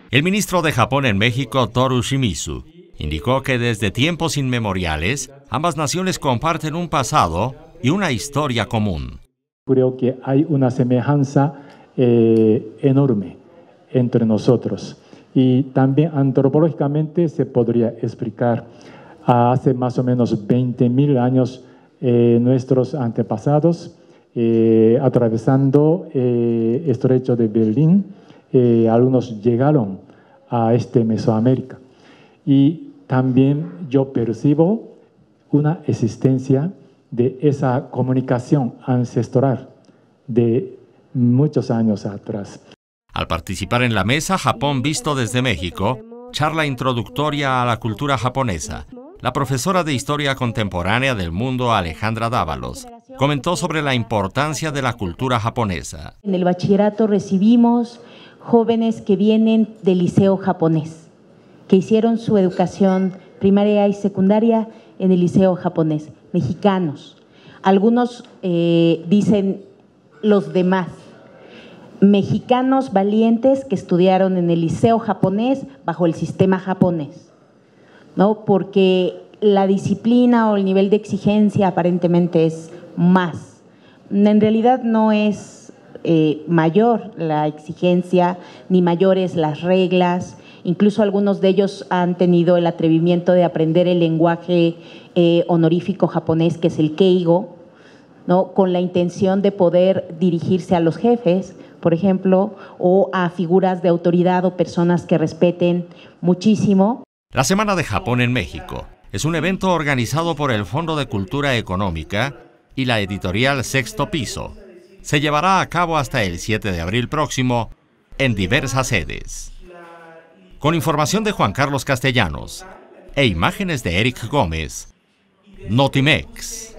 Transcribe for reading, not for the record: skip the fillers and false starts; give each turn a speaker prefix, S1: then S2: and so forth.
S1: El ministro de Japón en México, Toru Shimizu, indicó que desde tiempos inmemoriales, ambas naciones comparten un pasado y una historia común.
S2: Creo que hay una semejanza enorme entre nosotros. Y también antropológicamente se podría explicar. Hace más o menos 20.000 años nuestros antepasados, atravesando el estrecho de Berlín, algunos llegaron a Mesoamérica. Y también yo percibo una existencia de esa comunicación ancestral de muchos años atrás.
S1: Al participar en la mesa Japón visto desde México, charla introductoria a la cultura japonesa, la profesora de Historia Contemporánea del Mundo, Alejandra Dávalos, comentó sobre la importancia de la cultura japonesa.
S3: En el bachillerato recibimos jóvenes que vienen del liceo japonés, que hicieron su educación primaria y secundaria en el liceo japonés, mexicanos. Algunos dicen los demás, mexicanos valientes que estudiaron en el liceo japonés bajo el sistema japonés, ¿no? Porque la disciplina o el nivel de exigencia aparentemente es más. En realidad no es mayor la exigencia, ni mayores las reglas. Incluso algunos de ellos han tenido el atrevimiento de aprender el lenguaje honorífico japonés, que es el keigo, ¿no? Con la intención de poder dirigirse a los jefes, por ejemplo, o a figuras de autoridad o personas que respeten muchísimo.
S1: La Semana de Japón en México es un evento organizado por el Fondo de Cultura Económica y la editorial Sexto Piso. Se llevará a cabo hasta el 7 de abril próximo en diversas sedes. Con información de Juan Carlos Castellanos e imágenes de Eric Gómez, Notimex.